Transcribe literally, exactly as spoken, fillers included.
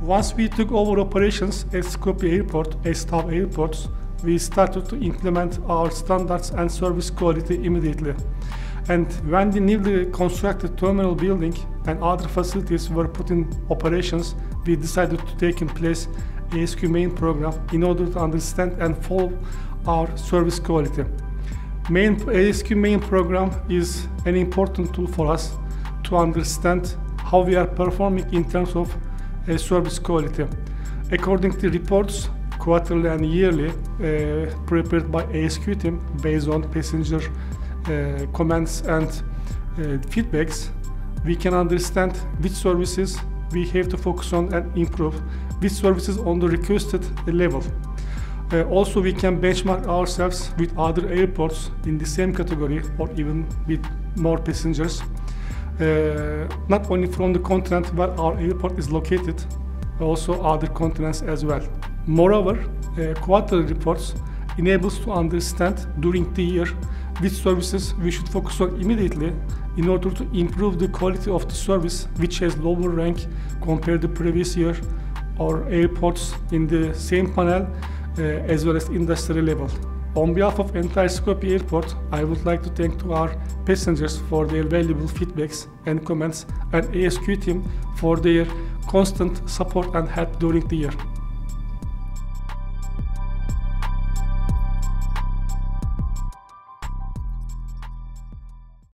Once we took over operations at Skopje Airport, as TAV Airports, we started to implement our standards and service quality immediately. And when the newly constructed terminal building and other facilities were put in operations, we decided to take in place A S Q main program in order to understand and follow our service quality. Main A S Q main program is an important tool for us to understand how we are performing in terms of uh, service quality. According to reports, quarterly and yearly, uh, prepared by A S Q team based on passenger uh, comments and uh, feedbacks, we can understand which services we have to focus on and improve, which services on the requested level. Uh, also, we can benchmark ourselves with other airports in the same category or even with more passengers, uh, not only from the continent where our airport is located, also other continents as well. Moreover, uh, quarterly reports enables to understand during the year which services we should focus on immediately in order to improve the quality of the service which has lower rank compared to previous year or airports in the same panel uh, as well as industry level. On behalf of entire Skopje Airport, I would like to thank to our passengers for their valuable feedbacks and comments and A S Q team for their constant support and help during the year.